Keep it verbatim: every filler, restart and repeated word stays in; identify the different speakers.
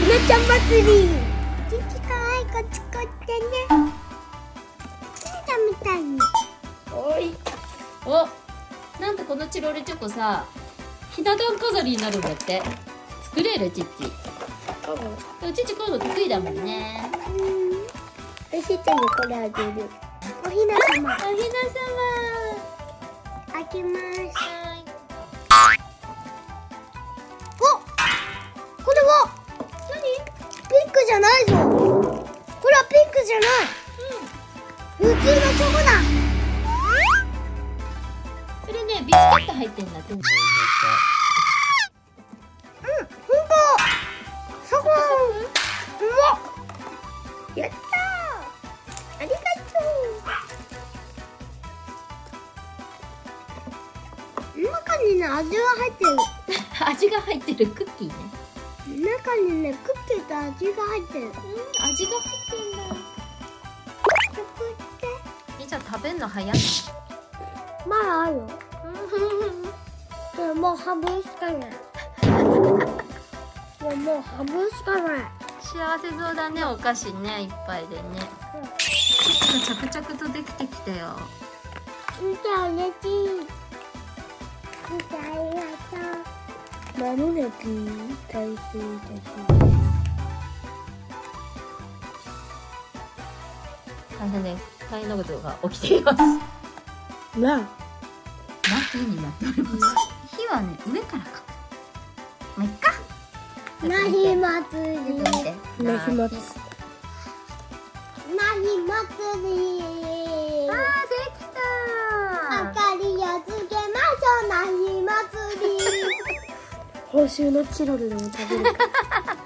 Speaker 1: なちゃん祭り。ちちかわいい子作ってね。ちちちゃんみたいに。
Speaker 2: おい。お、なんとこのチロルチョコさ、ひな壇飾りになるんだって。作れるちっち。うちちこういうの得意だもんね。
Speaker 1: うん。ちちちゃんにこれあげる。おひなさま。
Speaker 2: おひなさ
Speaker 1: ま。開けます。
Speaker 2: ま。
Speaker 1: お、これは何？ピンクじゃないぞ。これはピンクじゃない。うん。普通のチョコだ。
Speaker 2: それね、ビスケット入ってんだって。うん、ほん
Speaker 1: と。そこ。うわ。やったー。ありがとう。中にね、味が入ってる。
Speaker 2: 味が入ってるクッキーね。
Speaker 1: 中にね、クッキーと味が入ってる。うん、
Speaker 2: 味が入ってんだ。
Speaker 1: 作って。
Speaker 2: みーちゃん食べんの早いの？
Speaker 1: まだあるよ。でももう半分しかない。でももう半分しかない。
Speaker 2: 幸せそうだね、お菓子ね、いっぱいでね。着々とできてきたよ。
Speaker 1: みーちゃん嬉しい。みーちゃんありがとう。まもなく完成いたします。
Speaker 2: 大変です。大変なことが起きています。
Speaker 1: なあ。
Speaker 2: な火になっております。火はね、上からかく。まあ、いっか。
Speaker 1: なひ祭り。
Speaker 2: 見て見て。
Speaker 1: なひ祭り。なひ祭り。
Speaker 2: あー、できたー。
Speaker 1: 明かりをつけましょう。なひ祭り。報酬のチロルでも食べるか。